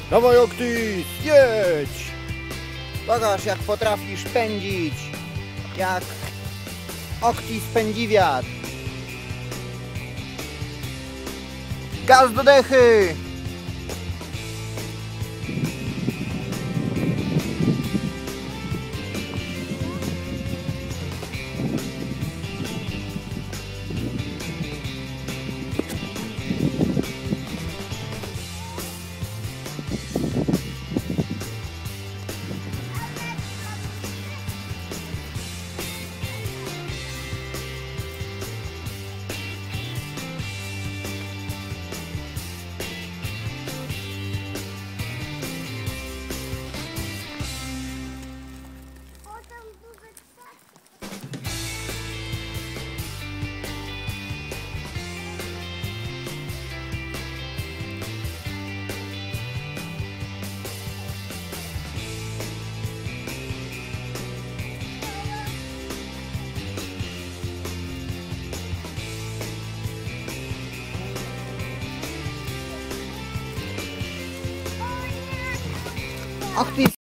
Dawaj, Octis, jedź! Pokaż, jak potrafisz pędzić. Jak Octis pędzi wiatr. Gaz do dechy! Octis